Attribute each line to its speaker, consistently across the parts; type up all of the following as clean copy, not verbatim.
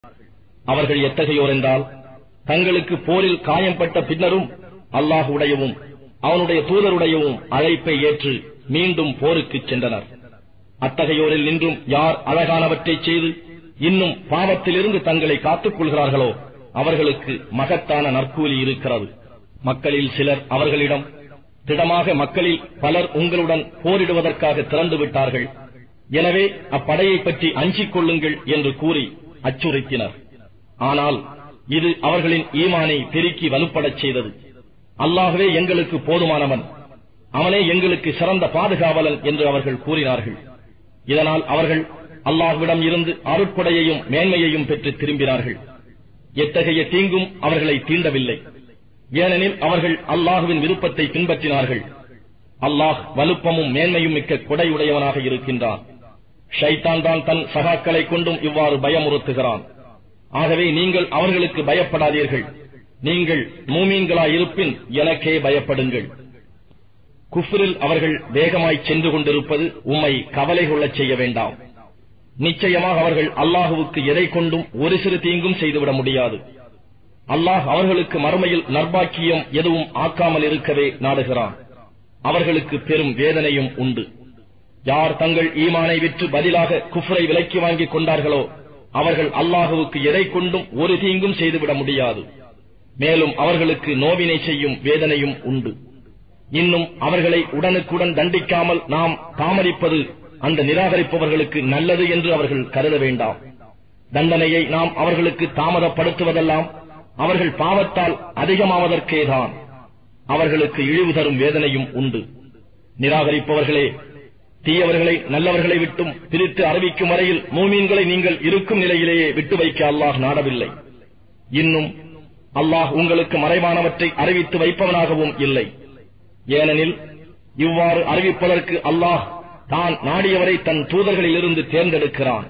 Speaker 1: அவர்கள் எத்தகையோர் என்றால், தங்களுக்கு போரில் காயம்பட்ட பின்னரும் அல்லாஹ்வுடையவும் அவனுடைய தூதருடையவும் அழைப்பை ஏற்று மீண்டும் போருக்கு சென்றனர். அத்தகையோரில் நின்றும் யார் அழகானவற்றை செய்து இன்னும் பாவத்திலிருந்து தங்களை காத்துக் கொள்கிறார்களோ அவர்களுக்கு மகத்தான நற்கூலி இருக்கிறது. மக்களில் சிலர் அவர்களிடம், திடமாக மக்களில் பலர் உங்களுடன் போரிடுவதற்காக திறந்து விட்டார்கள், எனவே அப்படையை பற்றி அஞ்சிக் கொள்ளுங்கள் என்று கூறி அச்சுறுத்தினர். ஆனால் இது அவர்களின் ஈமானை பெருக்கி வலுப்படச் செய்தது. அல்லாஹ்வே எங்களுக்கு போதுமானவன், அவனே எங்களுக்கு சிறந்த பாதுகாவலன் என்று அவர்கள் கூறினார்கள். இதனால் அவர்கள் அல்லாஹ்விடம் இருந்து அருட்கொடையையும் மேன்மையையும் பெற்று திரும்பினார்கள். எத்தகைய தீங்கும் அவர்களை தீண்டவில்லை, ஏனெனில் அவர்கள் அல்லாஹ்வின் விருப்பத்தை பின்பற்றினார்கள். அல்லாஹ் வலுப்பமும் மேன்மையும் மிக்க கொடையுடையவனாக இருக்கின்றான். ஷைத்தான் தான் தன் சகாக்களை கொண்டும் இவ்வாறு பயமுறுத்துகிறான். ஆகவே நீங்கள் அவர்களுக்கு பயப்படாதீர்கள், நீங்கள் மூமீன்களாயிருப்பின் எனக்கே பயப்படுங்கள். குஃப்ரில் அவர்கள் வேகமாய் சென்று கொண்டிருப்பது உம்மை கவலை கொள்ளச் செய்ய வேண்டாம். நிச்சயமாக அவர்கள் அல்லாஹுவுக்கு எதை கொண்டும் ஒரு சிறு தீங்கும் செய்துவிட முடியாது. அல்லாஹ் அவர்களுக்கு மறுமையில் நற்பாக்கியம் எதுவும் ஆக்காமல் இருக்கவே நாடுகிறான். அவர்களுக்கு பெரும் வேதனையும் உண்டு. யார் தங்கள் ஈமானை விற்று பதிலாக குஃப்ரை விலைக்கு வாங்கிக் கொண்டார்களோ அவர்கள் அல்லாஹுவுக்கு எதை கொண்டும் ஒரு தீங்கும் செய்துவிட முடியாது. மேலும் அவர்களுக்கு நோவினை செய்யும் வேதனையும் உண்டு. இன்னும் அவர்களை உடனுக்குடன் தண்டிக்காமல் நாம் தாமதிப்பது அந்த நிராகரிப்பவர்களுக்கு நல்லது என்று அவர்கள் கருத வேண்டாம். தண்டனையை நாம் அவர்களுக்கு தாமதப்படுத்துவதெல்லாம் அவர்கள் பாவத்தால் அதிகமாவதற்கேதான். அவர்களுக்கு இழிவு தரும் வேதனையும் உண்டு. நிராகரிப்பவர்களே, தீயவர்களை நல்லவர்களை விட்டும் பிரித்து அறிவிக்கும் வரையில் மூமீன்களை நீங்கள் இருக்கும் நிலையிலேயே விட்டு வைக்க அல்லாஹ் நாடவில்லை. இன்னும் அல்லாஹ் உங்களுக்கு மறைவானவற்றை அறிவித்து வைப்பவனாகவும் இல்லை. ஏனெனில் இவ்வாறு அறிவிப்பதற்கு அல்லாஹ் தான் நாடியவரை தன் தூதர்களிலிருந்து தேர்ந்தெடுக்கிறான்.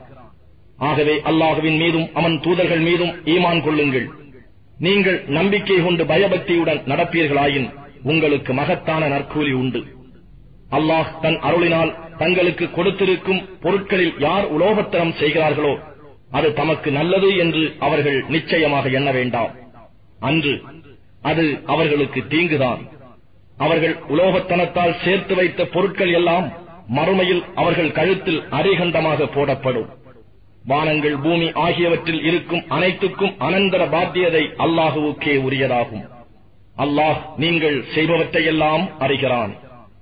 Speaker 1: ஆகவே அல்லாஹுவின் மீதும் அவன் தூதர்கள் மீதும் ஈமான் கொள்ளுங்கள். நீங்கள் நம்பிக்கை கொண்டு பயபக்தியுடன் நடப்பீர்களாயின் உங்களுக்கு மகத்தான நற்கூலி உண்டு. அல்லாஹ் தன் அருளினால் தங்களுக்கு கொடுத்திருக்கும் பொருட்களில் யார் உலோகத்தனம் செய்கிறார்களோ அது தமக்கு நல்லது என்று அவர்கள் நிச்சயமாக எண்ண வேண்டாம். அன்று அது அவர்களுக்கு தீங்குதான். அவர்கள் உலோகத்தனத்தால் சேர்த்து வைத்த பொருட்கள் எல்லாம் மறுமையில் அவர்கள் கழுத்தில் அரிகண்டமாக போடப்படும். வானங்கள் பூமி ஆகியவற்றில் இருக்கும் அனைத்துக்கும் அனந்தர பாத்தியதை அல்லாஹுவுக்கே உரியதாகும். அல்லாஹ் நீங்கள் செய்பவற்றையெல்லாம் அறிகிறான்.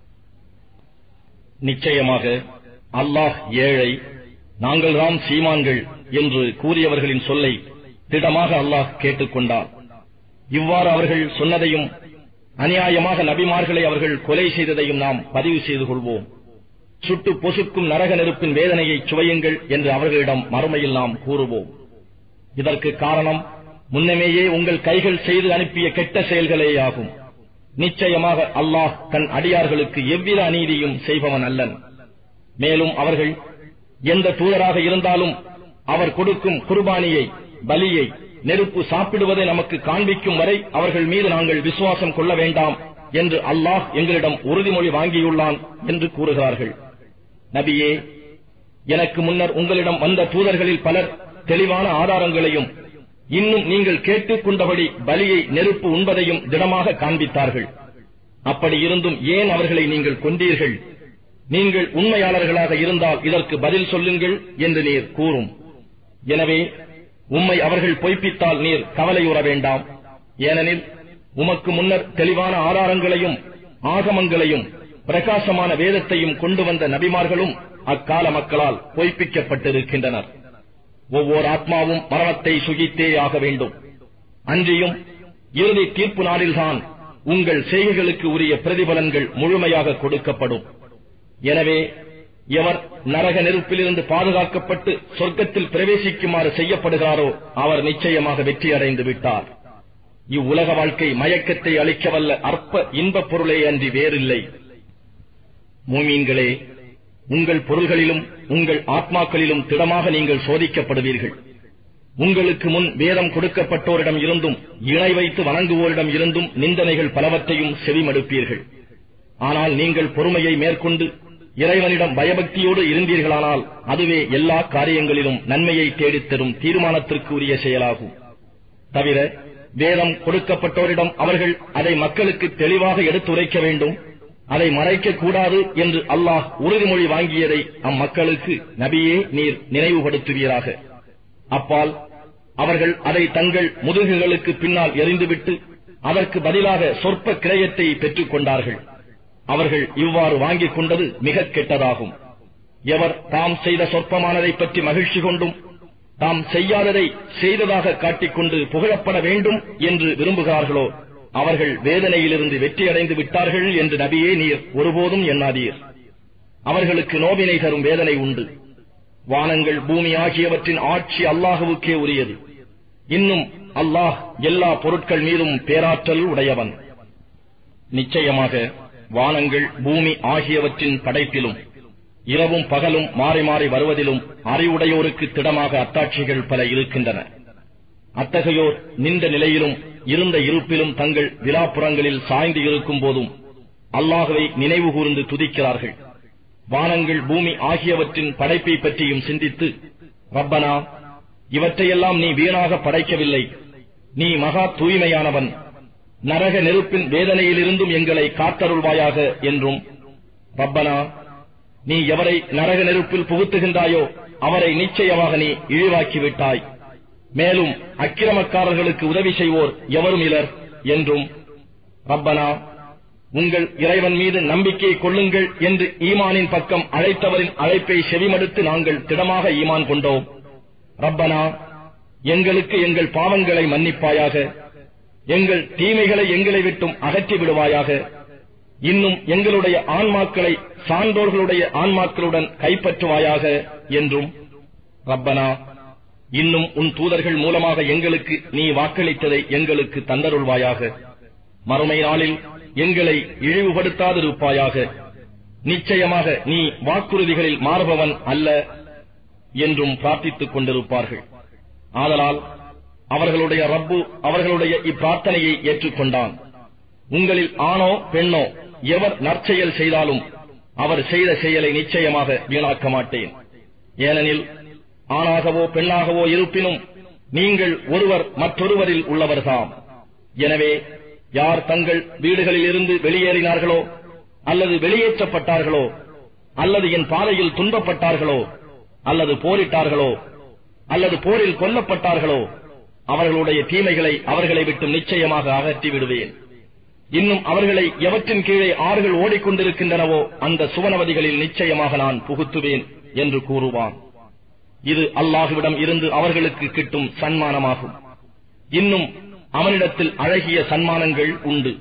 Speaker 1: நிச்சயமாக அல்லாஹ் ஏழை, நாங்கள் தாம் சீமான்கள் என்று கூறியவர்களின் சொல்லை திடமாக அல்லாஹ் கேட்டுக்கொண்டார். இவ்வாறு அவர்கள் சொன்னதையும் அநியாயமாக நபிமார்களை அவர்கள் கொலை செய்ததையும் நாம் பதிவு செய்து கொள்வோம். சுட்டு பொசுக்கும் நரக நெருப்பின் வேதனையை சுவையுங்கள் என்று அவர்களிடம் மறுமையில் நாம் கூறுவோம். இதற்கு காரணம் முன்னமேயே உங்கள் கைகள் செய்து அனுப்பிய கெட்ட செயல்களேயாகும். நிச்சயமாக அல்லாஹ் தன் அடியார்களுக்கு எவ்வித அநீதியும் செய்பவன் அல்லன். மேலும் அவர்கள் எந்த தூதராக இருந்தாலும் அவர் கொடுக்கும் குர்பானியை, பலியை, நெருப்பு சாப்பிடுவதை நமக்கு காண்பிக்கும் வரை அவர்கள் மீது நாங்கள் விசுவாசம் கொள்ள வேண்டாம் என்று அல்லாஹ் எங்களிடம் உறுதிமொழி வாங்கியுள்ளான் என்று கூறுகிறார்கள். நபியே, எனக்கு முன்னர் உங்களிடம் வந்த தூதர்களில் பலர் தெளிவான ஆதாரங்களையும் இன்னும் நீங்கள் கேட்டுக் கொண்டபடி பலியை, நெருப்பு உண்பதையும் திடமாக காண்பித்தார்கள். அப்படி இருந்தும் ஏன் அவர்களை நீங்கள் கொண்டீர்கள்? நீங்கள் உண்மையாளர்களாக இருந்தால் இதற்கு பதில் சொல்லுங்கள் என்று நீர் கூறும். எனவே உம்மை அவர்கள் பொய்ப்பித்தால் நீர் கவலையுற வேண்டாம். ஏனெனில் உமக்கு முன்னர் தெளிவான ஆதாரங்களையும் ஆகமங்களையும் பிரகாசமான வேதத்தையும் கொண்டு வந்த நபிமார்களும் அக்கால மக்களால் பொய்ப்பிக்கப்பட்டிருக்கின்றனர். ஒவ்வொரு ஆத்மாவும் மரணத்தை சுகித்தே ஆக வேண்டும். அன்றியும் இறுதி தீர்ப்பு நாளில்தான் உங்கள் செய்கைகளுக்கு உரிய பிரதிபலன்கள் முழுமையாக கொடுக்கப்படும். எனவே எவர் நரக நெருப்பிலிருந்து பாதுகாக்கப்பட்டு சொர்க்கத்தில் பிரவேசிக்குமாறு செய்யப்படுகிறாரோ அவர் நிச்சயமாக வெற்றி அடைந்து விட்டார். இவ்வுலக வாழ்க்கை மயக்கத்தை அளிக்கவல்ல அற்ப இன்பப் பொருளே அன்றி வேறில்லை. மூமீன்களே, உங்கள் பொருள்களிலும் உங்கள் ஆத்மாக்களிலும் திடமாக நீங்கள் சோதிக்கப்படுவீர்கள். உங்களுக்கு முன் வேதம் கொடுக்கப்பட்டோரிடம் இருந்தும் இணை வைத்து வணங்குவோரிடம் இருந்தும் நிந்தனைகள் பலவற்றையும் செவிமடுப்பீர்கள். ஆனால் நீங்கள் பொறுமையை மேற்கொண்டு இறைவனிடம் பயபக்தியோடு இருந்தீர்களானால் அதுவே எல்லா காரியங்களிலும் நன்மையை தேடித்தரும் தீர்மானத்திற்கு உரிய செயலாகும். தவிர வேதம் கொடுக்கப்பட்டோரிடம் அவர்கள் அதை மக்களுக்கு தெளிவாக எடுத்துரைக்க வேண்டும், அதை மறைக்க கூடாது என்று அல்லாஹ் உறுதிமொழி வாங்கியதை அம்மக்களுக்கு நபியே நீர் நினைவுபடுத்துவீராக. அப்பால் அவர்கள் அதை தங்கள் முதுகுகளுக்கு பின்னால் எறிந்துவிட்டு அதற்கு பதிலாக சொற்ப கிரயத்தை பெற்றுக் கொண்டார்கள். அவர்கள் இவ்வாறு வாங்கிக் கொண்டது மிக கெட்டதாகும். எவர் தாம் செய்த சொற்பமானதை பற்றி மகிழ்ச்சி கொண்டும் தாம் செய்யாததை செய்ததாக காட்டிக்கொண்டு புகழப்பட வேண்டும் என்று விரும்புகிறார்களோ அவர்கள் வேதனையிலிருந்து வெற்றியடைந்து விட்டார்கள் என்று நபியே நீர் ஒருபோதும் எண்ணாதீர். அவர்களுக்கு நோவினை தரும் வேதனை உண்டு. வானங்கள் பூமி ஆகியவற்றின் ஆட்சி அல்லாஹுவுக்கே உரியது. இன்னும் அல்லாஹ் எல்லா பொருட்கள் மீதும் பேராற்றல் உடையவன். நிச்சயமாக வானங்கள் பூமி ஆகியவற்றின் படைப்பிலும் இரவும் பகலும் மாறி மாறி வருவதிலும் அறிவுடையோருக்கு திடமாக அத்தாட்சிகள் பல இருக்கின்றன. அத்தகையோர் நின்ற நிலையிலும் இருந்த இருப்பிலும் தங்கள் விலாப்புறங்களில் சாய்ந்து இருக்கும் போதும் அல்லாஹுவை நினைவு கூர்ந்து துதிக்கிறார்கள். வானங்கள் பூமி ஆகியவற்றின் படைப்பை பற்றியும் சிந்தித்து, ரப்பனா, இவற்றையெல்லாம் நீ வீணாக படைக்கவில்லை, நீ மகா தூய்மையானவன், நரக நெருப்பின் வேதனையிலிருந்தும் எங்களை காத்தருள்வாயாக என்றும், ரப்பனா, நீ எவரை நரக நெருப்பில் புகுத்துகின்றாயோ அவரை நிச்சயமாக நீ இழிவாக்கிவிட்டாய், மேலும் அக்கிரமக்காரர்களுக்கு உதவி செய்வோர் எவரும் இலர் என்றும், ரப்பனா, உங்கள் இறைவன் மீது நம்பிக்கை கொள்ளுங்கள் என்று ஈமானின் பக்கம் அழைத்தவரின் அழைப்பை செவிமடுத்து நாங்கள் திடமாக ஈமான் கொண்டோம். ரப்பனா, எங்களுக்கு எங்கள் பாவங்களை மன்னிப்பாயாக, எங்கள் தீமைகளை எங்களை விட்டும் அகற்றி விடுவாயாக, இன்னும் எங்களுடைய ஆன்மாக்களை சான்றோர்களுடைய ஆன்மாக்களுடன் கைப்பற்றுவாயாக என்றும், ரப்பனா, இன்னும் உன் தூதர்கள் மூலமாக எங்களுக்கு நீ வாக்களித்ததை எங்களுக்கு தந்தருள்வாயாக, மறுமை நாளில் எங்களை இழிவுபடுத்தாதிருப்பாயாக, நிச்சயமாக நீ வாக்குறுதிகளில் மாறுபவன் அல்ல என்றும் பிரார்த்தித்துக் கொண்டிருப்பார்கள். ஆதலால் அவர்களுடைய ரப்பு அவர்களுடைய இப்பிரார்த்தனையை ஏற்றுக்கொண்டான். உங்களில் ஆணோ பெண்ணோ எவர் நற்செயல் செய்தாலும் அவர் செய்த செயலை நிச்சயமாக வீணாக்க மாட்டேன். ஏனெனில் ஆணாகவோ பெண்ணாகவோ இருப்பினும் நீங்கள் ஒருவர் மற்றொருவரில் உள்ளவர்தாம். எனவே யார் தங்கள் வீடுகளில் இருந்து வெளியேறினார்களோ அல்லது வெளியேற்றப்பட்டார்களோ அல்லது என் பாதையில் துன்பப்பட்டார்களோ அல்லது போரிட்டார்களோ அல்லது போரில் கொல்லப்பட்டார்களோ அவர்களுடைய தீமைகளை அவர்களை விட்டு நிச்சயமாக அகற்றி விடுவேன். இன்னும் அவர்களை எவற்றின் கீழே ஆறுகள் ஓடிக்கொண்டிருக்கின்றனவோ அந்த சுவனவதிகளில் நிச்சயமாக நான் புகுத்துவேன் என்று கூறுவான். இது அல்லாஹுவிடம் இருந்து அவர்களுக்கு கிட்டும் சன்மானமாகும். இன்னும் அவனிடத்தில் அழகிய சன்மானங்கள் உண்டு.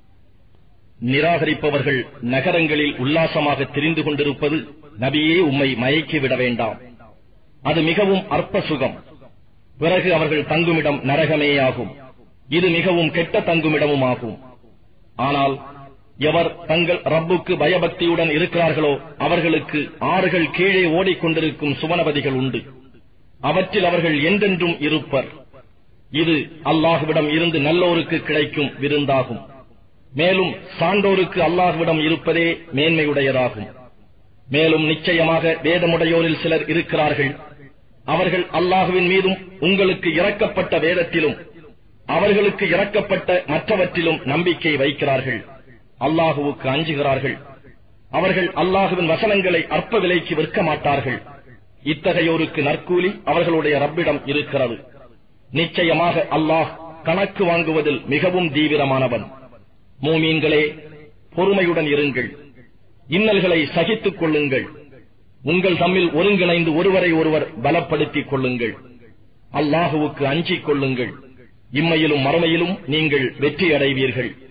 Speaker 1: நிராகரிப்பவர்கள் நகரங்களில் உல்லாசமாக திரிந்து கொண்டிருப்பது நபியே உம்மை மயக்கிவிட வேண்டாம். அது மிகவும் அற்ப சுகம். பிறகு அவர்கள் தங்குமிடம் நரகமேயாகும். இது மிகவும் கெட்ட தங்குமிடமும் ஆகும். ஆனால் எவர் தங்கள் ரப்புக்கு பயபக்தியுடன் இருக்கிறார்களோ அவர்களுக்கு ஆறுகள் கீழே ஓடிக்கொண்டிருக்கும் சுவனபதிகள் உண்டு. அவற்றில் அவர்கள் என்றென்றும் இருப்பர். இது அல்லாஹுவிடம் இருந்து நல்லோருக்கு கிடைக்கும் விருந்தாகும். மேலும் சான்றோருக்கு அல்லாஹுவிடம் இருப்பதே மேன்மையுடையதாகும். மேலும் நிச்சயமாக வேதமுடையோரில் சிலர் இருக்கிறார்கள். அவர்கள் அல்லாஹுவின் மீதும் உங்களுக்கு இறக்கப்பட்ட வேதத்திலும் அவர்களுக்கு இறக்கப்பட்ட மற்றவற்றிலும் நம்பிக்கை வைக்கிறார்கள். அல்லாஹுவுக்கு அஞ்சுகிறார்கள். அவர்கள் அல்லாஹுவின் வசனங்களை அற்ப விலைக்கு விற்க மாட்டார்கள். இத்தகையோருக்கு நற்கூலி அவர்களுடைய ரப்பிடம் இருக்கிறது. நிச்சயமாக அல்லாஹ் கணக்கு வாங்குவதில் மிகவும் தீவிரமானவன். மூமீன்களே, பொறுமையுடன் இருங்கள், இன்னல்களை சகித்துக் கொள்ளுங்கள், உங்கள் தம்மில் ஒருங்கிணைந்து ஒருவரை ஒருவர் பலப்படுத்திக் கொள்ளுங்கள், அல்லாஹுவுக்கு அஞ்சிக் கொள்ளுங்கள், இம்மையிலும் மறுமையிலும் நீங்கள் வெற்றி அடைவீர்கள்.